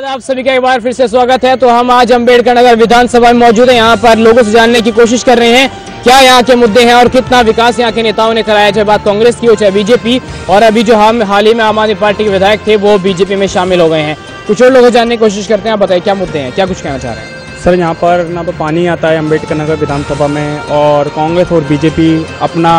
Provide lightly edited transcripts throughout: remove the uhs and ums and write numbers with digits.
आप सभी का एक बार फिर से स्वागत है। तो हम आज अम्बेडकर नगर विधानसभा में मौजूद हैं। यहाँ पर लोगों से जानने की कोशिश कर रहे हैं क्या यहाँ के मुद्दे हैं और कितना विकास यहाँ के नेताओं ने कराया, चाहे बात कांग्रेस की हो चाहे बीजेपी। और अभी जो हम हाल ही में आम आदमी पार्टी के विधायक थे वो बीजेपी में शामिल हो गए हैं। कुछ और लोगों जानने की कोशिश करते हैं। आप बताइए क्या मुद्दे हैं, क्या कुछ कहना चाह रहे हैं? सर, यहाँ पर ना तो पानी आता है अम्बेडकर नगर विधानसभा में, और कांग्रेस और बीजेपी अपना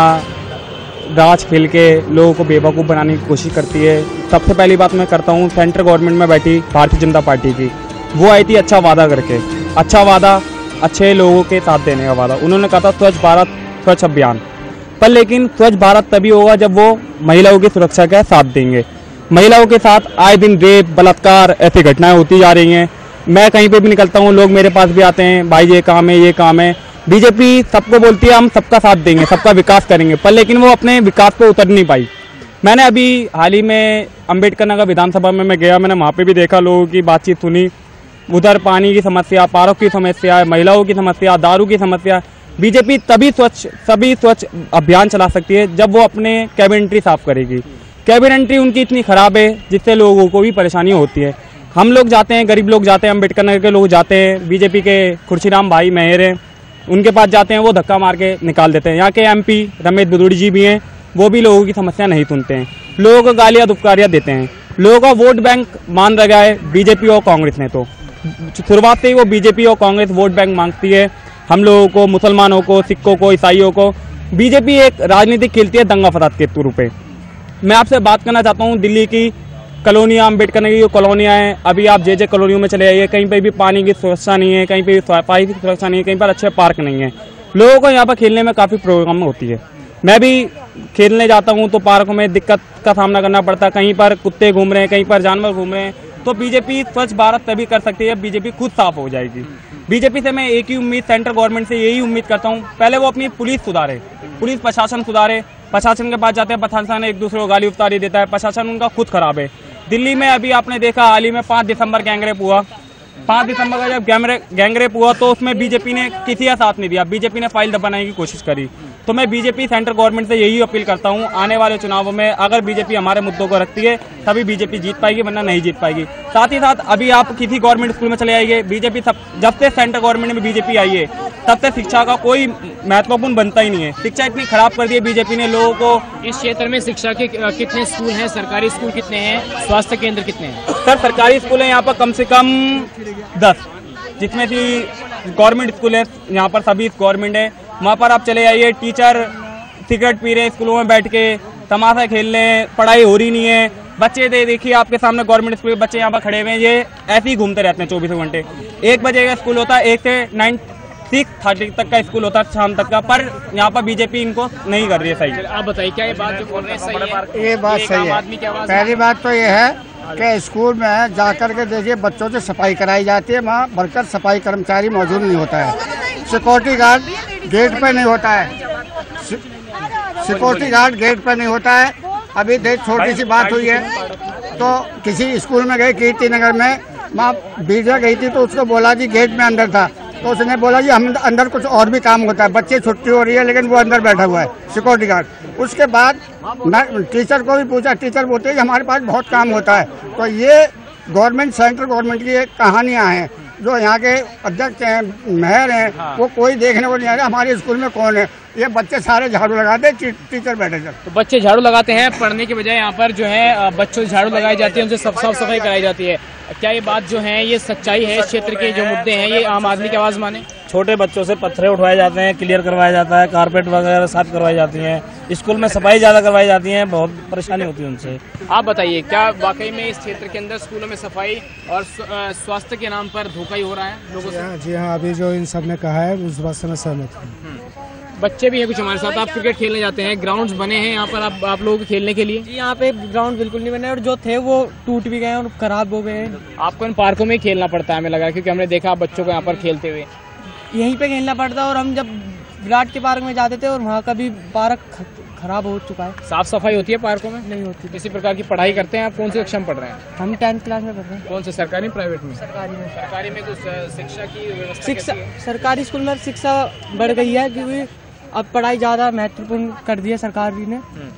राज खेल के लोगों को बेवकूफ़ बनाने की कोशिश करती है। सबसे पहली बात मैं करता हूँ सेंट्रल गवर्नमेंट में बैठी भारतीय जनता पार्टी की। वो आई थी अच्छा वादा करके, अच्छा वादा, अच्छे लोगों के साथ देने का वादा। उन्होंने कहा था स्वच्छ भारत स्वच्छ अभियान, पर लेकिन स्वच्छ भारत तभी होगा जब वो महिलाओं की सुरक्षा का साथ देंगे। महिलाओं के साथ आए दिन रेप, बलात्कार, ऐसी घटनाएं होती जा रही हैं। मैं कहीं पे भी निकलता हूँ, लोग मेरे पास भी आते हैं, भाई ये काम है, ये काम है। बीजेपी सबको बोलती है हम सबका साथ देंगे, सबका विकास करेंगे, पर लेकिन वो अपने विकास पे उतर नहीं पाई। मैंने अभी हाल ही में अम्बेडकर नगर विधानसभा में मैं गया, मैंने वहाँ पे भी देखा, लोगों की बातचीत सुनी। उधर पानी की समस्या, पार्क की समस्या, महिलाओं की समस्या, दारू की समस्या। बीजेपी तभी स्वच्छ अभियान चला सकती है जब वो अपने कैबिनेटरी साफ करेगी। कैबिनेटरी उनकी इतनी खराब है जिससे लोगों को भी परेशानी होती है। हम लोग जाते हैं, गरीब लोग जाते हैं, अम्बेडकर नगर के लोग जाते हैं, बीजेपी के खुर्शीराम भाई मेहर हैं, उनके पास जाते हैं, वो धक्का मार के निकाल देते हैं। यहाँ के एमपी रमेश बदूड़ी जी भी हैं, वो भी लोगों की समस्या नहीं सुनते हैं, लोगों को गालियाँ दुपकारियाँ देते हैं। लोगों का वोट बैंक मान रखा है बीजेपी और कांग्रेस ने। तो शुरुआत से ही वो बीजेपी और कांग्रेस वोट बैंक मांगती है हम लोगों को, मुसलमानों को, सिखों को, ईसाइयों को। बीजेपी एक राजनीति खेलती है दंगा फसाद के रूप में। मैं आपसे बात करना चाहता हूँ दिल्ली की कॉलोनियाँ, अम्बेडकर नगर की कॉलोनियाँ हैं, अभी आप जे कॉलोनियों में चले जाइए, कहीं पे भी पानी की सुरक्षा नहीं है, कहीं पे भी सफाई की सुरक्षा नहीं है, कहीं पर अच्छे पार्क नहीं है। लोगों को यहाँ पर खेलने में काफ़ी प्रॉब्लम होती है। मैं भी खेलने जाता हूँ तो पार्कों में दिक्कत का सामना करना पड़ता है, कहीं पर कुत्ते घूम रहे हैं, कहीं पर जानवर घूम रहे हैं। तो बीजेपी स्वच्छ भारत तभी कर सकती है बीजेपी खुद साफ हो जाएगी। बीजेपी से मैं एक ही उम्मीद, सेंट्रल गवर्नमेंट से यही उम्मीद करता हूँ, पहले वो अपनी पुलिस सुधारे, पुलिस प्रशासन सुधारे। प्रशासन के पास जाते हैं, प्रशासन एक दूसरे को गाली उतारी देता है, प्रशासन उनका खुद खराब है। दिल्ली में अभी आपने देखा हाल ही में 5 दिसंबर गैंगरेप हुआ। 5 दिसंबर का जब गैंगरेप हुआ तो उसमें बीजेपी ने किसी का साथ नहीं दिया, बीजेपी ने फाइल दबाने की कोशिश करी। तो मैं बीजेपी सेंट्रल गवर्नमेंट से यही अपील करता हूं, आने वाले चुनावों में अगर बीजेपी हमारे मुद्दों को रखती है तभी बीजेपी जीत पाएगी, वरना नहीं जीत पाएगी। साथ ही साथ अभी आप किसी गवर्नमेंट स्कूल में चले आइए, बीजेपी जब से सेंट्रल गवर्नमेंट में बीजेपी आई है तब से शिक्षा का कोई महत्वपूर्ण बनता ही नहीं है। शिक्षा इतनी खराब कर दी है बीजेपी ने लोगों को। इस क्षेत्र में शिक्षा के कितने स्कूल हैं, सरकारी स्कूल कितने हैं, स्वास्थ्य केंद्र कितने हैं? सर, सरकारी स्कूल है यहाँ पर कम से कम 10, जिसमें कि गवर्नमेंट स्कूल है यहाँ पर सभी गवर्नमेंट है। वहाँ पर आप चले जाइए, टीचर सिगरेट पी रहे हैं स्कूलों में बैठ के, तमाशा खेल रहे हैं, पढ़ाई हो रही नहीं है। बच्चे देखिए आपके सामने गवर्नमेंट स्कूल के बच्चे यहाँ पर खड़े हुए हैं, ये ऐसे ही घूमते रहते हैं 24 घंटे। 1 बजे का स्कूल होता है, 1 से 6:30 तक का स्कूल होता है शाम तक का, पर यहाँ पर बीजेपी इनको नहीं कर रही है सही। आप बताइए क्या ये बात जो बोल रहे हैं सही है? ये बात सही है। पहली बात तो ये है कि स्कूल में जाकर के देखिए बच्चों से सफाई कराई जाती है, वहाँ वर्कर सफाई कर्मचारी मौजूद नहीं होता है, सिक्योरिटी गार्ड गेट पे नहीं होता है, सिक्योरिटी गार्ड गेट पे नहीं होता है। अभी देख छोटी सी बात हुई है तो किसी स्कूल में गए कीर्ति नगर में, वहाँ बीजा गई थी तो उसको बोला जी गेट में अंदर था, तो उसने बोला जी हम अंदर कुछ और भी काम होता है, बच्चे छुट्टी हो रही है लेकिन वो अंदर बैठा हुआ है सिक्योरिटी गार्ड। उसके बाद मैं टीचर को भी पूछा, टीचर बोलते हैं कि हमारे पास बहुत काम होता है। तो ये गवर्नमेंट, सेंट्रल गवर्नमेंट की कहानियाँ हैं। जो यहाँ के अध्यक्ष हैं, मेयर हैं, वो कोई देखने को नहीं आ रहा हमारे स्कूल में कौन है। ये बच्चे सारे झाड़ू लगाते, टीचर बैठे थे। तो बच्चे झाड़ू लगाते हैं, पढ़ने के बजाय यहाँ पर जो है बच्चों से झाड़ू लगाई जाती है, उनसे साफ सफाई कराई जाती है। क्या ये बात जो है ये सच्चाई है? इस क्षेत्र के जो मुद्दे हैं ये आम आदमी की आवाज माने? छोटे बच्चों से पत्थरे उठवाए जाते हैं, क्लियर करवाया जाता है, कारपेट वगैरह साफ करवाई जाती हैं, स्कूल में सफाई ज्यादा करवाई जाती है, बहुत परेशानी होती है उनसे। आप बताइए क्या वाकई में इस क्षेत्र के अंदर स्कूलों में सफाई और स्वास्थ्य के नाम पर धोखा ही हो रहा है लोगों से? जी हाँ, अभी जो इन सब ने कहा है उस बात से मैं सहमत हूँ। बच्चे भी हैं कुछ हमारे साथ। आप क्रिकेट खेलने जाते हैं, ग्राउंड्स बने हैं यहाँ पर आप लोगों के खेलने के लिए? जी यहाँ पे ग्राउंड बिल्कुल नहीं बने और जो थे वो टूट भी गए और खराब हो गए। आपको इन पार्कों में ही खेलना पड़ता है हमें लगा, क्योंकि हमने देखा बच्चों को यहाँ पर खेलते हुए। यहीं पे खेलना पड़ता है और हम जब विराट के पार्क में जाते थे और वहाँ का भी पार्क खराब हो चुका है। साफ सफाई होती है पार्कों में? नहीं होती। किसी प्रकार की पढ़ाई करते हैं आप? कौन सी कक्षा में पढ़ रहे हैं? हम 10th क्लास में पढ़ रहे हैं। कौन से, सरकारी प्राइवेट में? सरकारी में। सरकारी में कुछ शिक्षा की व्यवस्था? शिक्षा सरकारी स्कूल में शिक्षा बढ़ गई है क्योंकि अब पढ़ाई ज़्यादा महत्वपूर्ण कर दी है सरकार ने।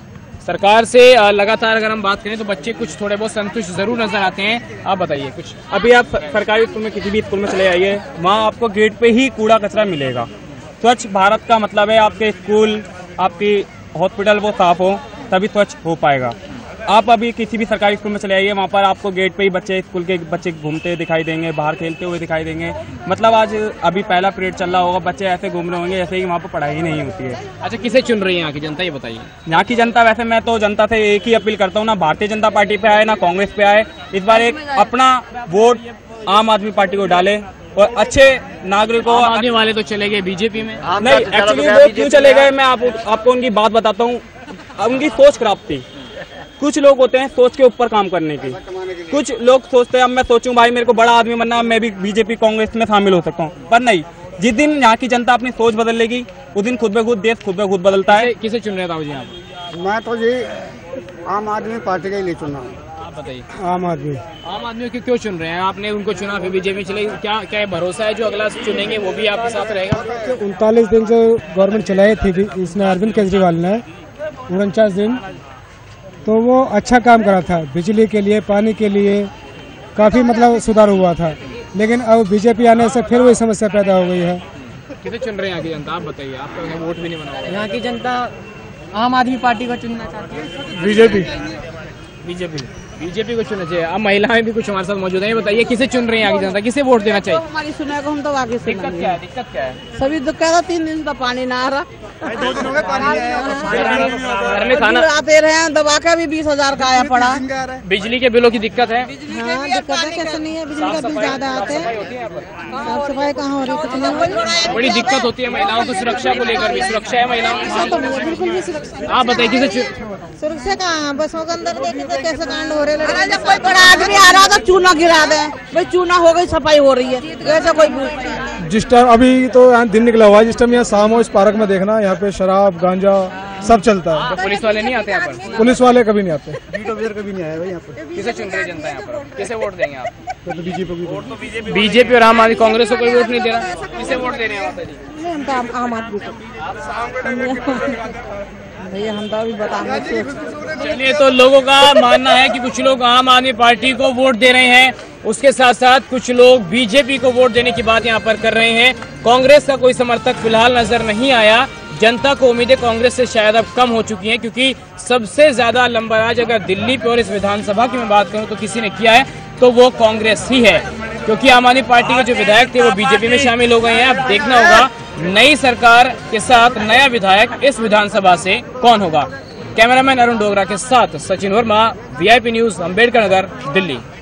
सरकार से लगातार अगर हम बात करें तो बच्चे कुछ थोड़े बहुत संतुष्ट जरूर नजर आते हैं। आप बताइए कुछ। अभी आप सरकारी स्कूल में किसी भी स्कूल में चले आइए, वहाँ आपको गेट पे ही कूड़ा कचरा मिलेगा। स्वच्छ भारत का मतलब है आपके स्कूल, आपकी हॉस्पिटल वो साफ हो, तभी स्वच्छ हो पाएगा। आप अभी किसी भी सरकारी स्कूल में चले आइए, वहाँ पर आपको गेट पे ही स्कूल के बच्चे घूमते दिखाई देंगे, बाहर खेलते हुए दिखाई देंगे। मतलब आज अभी पहला पीरियड चल रहा होगा, बच्चे ऐसे घूम रहे होंगे जैसे कि वहाँ पर पढ़ाई नहीं होती है। अच्छा, किसे चुन रही है यहाँ की जनता, ये बताइए। यहाँ की जनता, वैसे मैं तो जनता से एक ही अपील करता हूँ, ना भारतीय जनता पार्टी पे आए ना कांग्रेस पे आए, इस बार एक अपना वोट आम आदमी पार्टी को डाले और अच्छे नागरिकों। आगे वाले तो चले गए बीजेपी में। नहीं, एक्चुअली वो क्यों चले गए, मैं आपको उनकी बात बताता हूँ। उनकी सोच खराब थी। कुछ लोग होते हैं सोच के ऊपर काम करने की, कुछ लोग सोचते हैं अब मैं सोचूं भाई मेरे को बड़ा आदमी बनना, मैं भी बीजेपी कांग्रेस में शामिल हो सकता हूँ, पर नहीं। जिस दिन यहाँ की जनता अपनी सोच बदल लेगी उस दिन खुद ब खुद देश खुद ब खुद बदलता है। किसे चुन रहे थे यहाँ पर? मैं तो जी आम आदमी पार्टी का ही लिए चुना हूँ। आप बताइए। आम आदमी को क्यों चुन रहे हैं? आपने उनको चुना, फिर बीजेपी चले, क्या भरोसा है जो अगला चुनेंगे वो भी आपके साथ रहेगा? 39 दिन से गवर्नमेंट चलाई थी इसने, अरविंद केजरीवाल ने 49 दिन, तो वो अच्छा काम करा था। बिजली के लिए, पानी के लिए काफी मतलब सुधार हुआ था, लेकिन अब बीजेपी आने से फिर वही समस्या पैदा हो गई है। किसे चुन रहे हैं यहाँ की जनता, आप बताइए। आपका वोट भी नहीं बना। यहाँ की जनता आम आदमी पार्टी को चुनना चाहती है। बीजेपी को चुनना चाहिए। अब महिलाएं भी कुछ हमारे साथ मौजूद हैं, ये बताइए किसे चुन रही हैं यहाँ की जनता, किसे वोट देना चाहिए? हमारी सुना को हम तो आगे से दिक्कत क्या है? सभी दिक्कत है, 3 दिन तो पानी ना आ रहा, घर में खाना आते रहे दबा के भी 20,000 का आया पड़ा। बिजली के बिलों की दिक्कत है। हाँ, दिक्कत है, कैसे नहीं है, बिजली का बिल ज्यादा आते हैं, साफ सफाई कहाँ हो रही, कुछ नहीं। बड़ी दिक्कत होती है महिलाओं को, सुरक्षा को लेकर भी। सुरक्षा है महिलाओं की? बिल्कुल भी सुरक्षा। आप बताइए किसे सुरक्षा कहाँ, बसों के अंदर देखे कैसे कांड हो रहे हैं। जब कोई बड़ा आदमी आ रहा तो चूना गिरा दे, भाई चूना हो गई, सफाई हो रही है, ऐसा कोई। जिस टाइम अभी तो यहाँ दिन निकला हुआ है, जिस टाइम यहाँ शाम हो इस पार्क में देखना, यहाँ पे शराब गांजा सब चलता है। तो पुलिस वाले नहीं आते यहाँ पर? पुलिस वाले कभी नहीं आते। कभी नहीं आया भाई यहाँ पर। किसे चुन रही जनता यहाँ पर? किसे वोट देंगे आप? तो बीजेपी बीजेपी और आम आदमी, कांग्रेस को कोई वोट नहीं दे रहा। किसे वोट दे रहे हैं? हम तो आम आदमी को भैया, हम तो अभी बताएंगे। चलिए, तो लोगों का मानना है कि कुछ लोग आम आदमी पार्टी को वोट दे रहे हैं, उसके साथ साथ कुछ लोग बीजेपी को वोट देने की बात यहाँ पर कर रहे हैं। कांग्रेस का कोई समर्थक फिलहाल नजर नहीं आया। जनता को उम्मीदें कांग्रेस से शायद अब कम हो चुकी हैं, क्योंकि सबसे ज्यादा लंबराज अगर दिल्ली पे और इस विधानसभा की मैं बात करूं तो किसी ने किया है तो वो कांग्रेस ही है, क्योंकि आम आदमी पार्टी के जो विधायक थे वो बीजेपी में शामिल हो गए हैं। अब देखना होगा नई सरकार के साथ नया विधायक इस विधानसभा से कौन होगा। कैमरामैन अरुण डोगरा के साथ सचिन वर्मा, VIP न्यूज, अम्बेडकर नगर, दिल्ली।